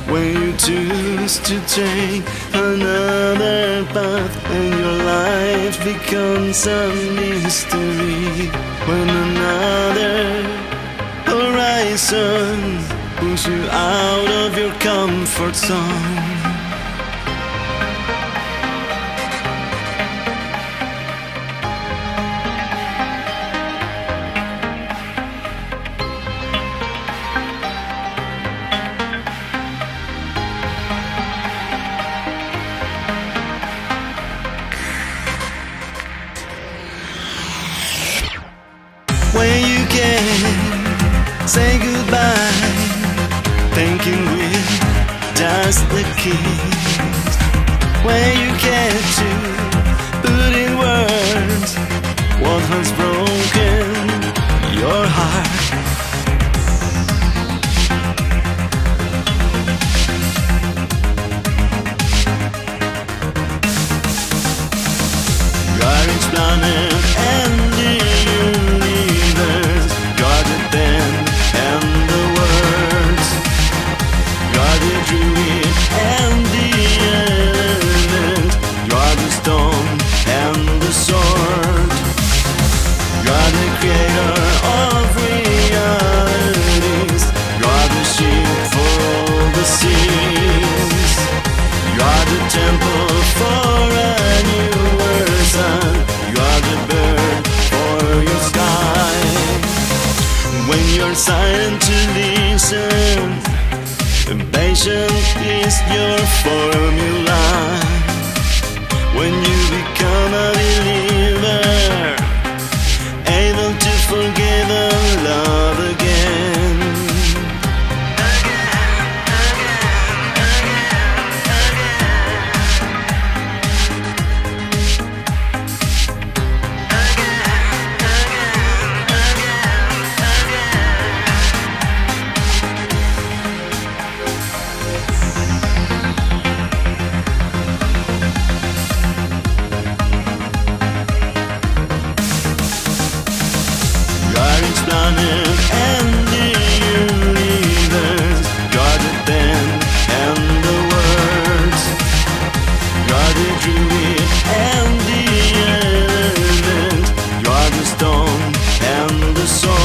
when you choose to take another path and your life becomes a mystery, when another horizon pulls you out of your comfort zone. When you can say goodbye, thinking we're just the kids. When you get to put in words what has broken your heart. God is planet and the universe, God the pen and the words, God the druid and the element, God the stone and the sword, God the creator of realities, God the sheep for all the seas, God the temple for a newer sun, God the bird for your sky. When you're silent to listen, and patience is your formula. When you become a believer, able to forgive and love again. Planet and the universe, God the pen and the words, God the druid and the element, God the stone and the sword.